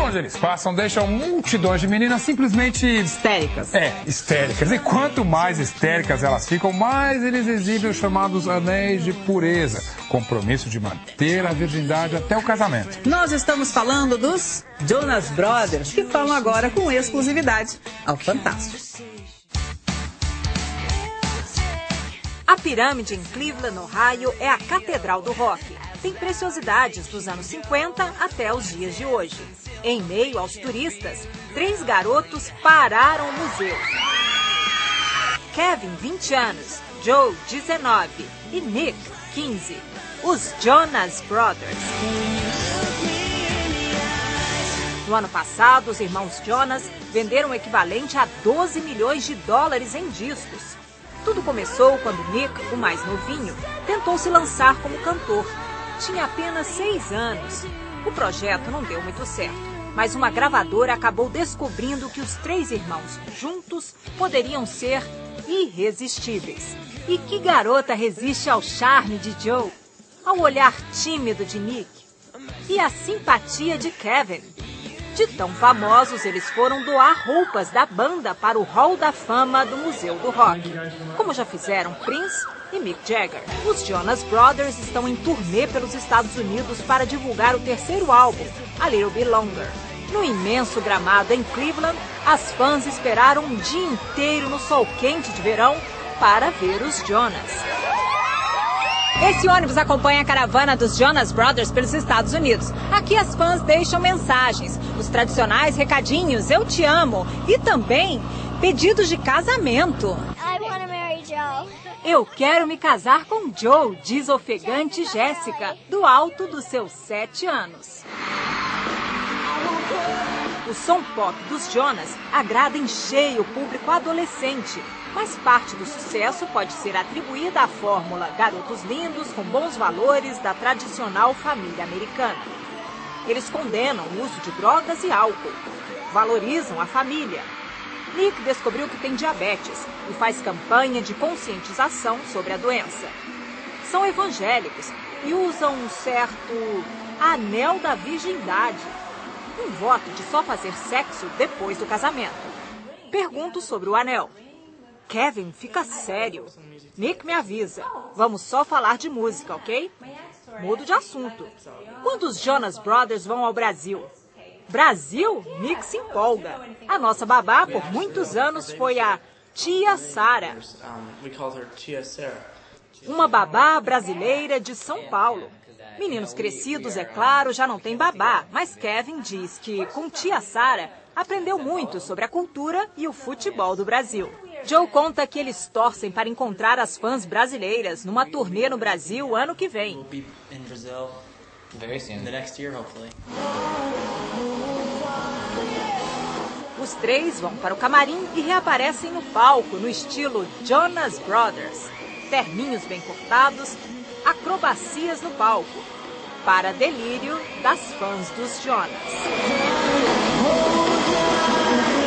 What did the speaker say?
onde eles passam, deixam multidões de meninas simplesmente... histéricas. Histéricas. E quanto mais histéricas elas ficam, mais eles exibem os chamados anéis de pureza. Compromisso de manter a virgindade até o casamento. Nós estamos falando dos Jonas Brothers, que falam agora com exclusividade ao Fantástico. A pirâmide em Cleveland, Ohio, é a catedral do rock. Tem preciosidades dos anos 50 até os dias de hoje. Em meio aos turistas, 3 garotos pararam o museu. Kevin, 20 anos, Joe, 19 e Nick, 15. Os Jonas Brothers. No ano passado, os irmãos Jonas venderam o equivalente a 12 milhões de dólares em discos. Tudo começou quando Nick, o mais novinho, tentou se lançar como cantor. Tinha apenas 6 anos. O projeto não deu muito certo, mas uma gravadora acabou descobrindo que os 3 irmãos juntos poderiam ser irresistíveis. E que garota resiste ao charme de Joe, ao olhar tímido de Nick e à simpatia de Kevin? De tão famosos, eles foram doar roupas da banda para o Hall da Fama do Museu do Rock, como já fizeram Prince e Mick Jagger. Os Jonas Brothers estão em turnê pelos Estados Unidos para divulgar o 3º álbum, A Little Bit Longer. No imenso gramado em Cleveland, as fãs esperaram um dia inteiro no sol quente de verão para ver os Jonas. Esse ônibus acompanha a caravana dos Jonas Brothers pelos Estados Unidos. Aqui as fãs deixam mensagens, os tradicionais recadinhos, eu te amo, e também pedidos de casamento. I want to marry Joe. Eu quero me casar com Joe, diz ofegante Jéssica, do alto dos seus 7 anos. O som pop dos Jonas agrada em cheio o público adolescente, mas parte do sucesso pode ser atribuída à fórmula garotos lindos com bons valores da tradicional família americana. Eles condenam o uso de drogas e álcool, valorizam a família. Nick descobriu que tem diabetes e faz campanha de conscientização sobre a doença. São evangélicos e usam um certo anel da virgindade, um voto de só fazer sexo depois do casamento. Pergunto sobre o anel. Kevin fica sério. Nick me avisa. Vamos só falar de música, ok? Mudo de assunto. Quando os Jonas Brothers vão ao Brasil? Brasil? Nick se empolga. A nossa babá por muitos anos foi a Tia Sara. Uma babá brasileira de São Paulo. Meninos crescidos, é claro, já não tem babá, mas Kevin diz que com Tia Sara aprendeu muito sobre a cultura e o futebol do Brasil. Joe conta que eles torcem para encontrar as fãs brasileiras numa turnê no Brasil ano que vem. Os 3 vão para o camarim e reaparecem no palco no estilo Jonas Brothers. Terninhos bem cortados, acrobacias no palco, para delírio das fãs dos Jonas.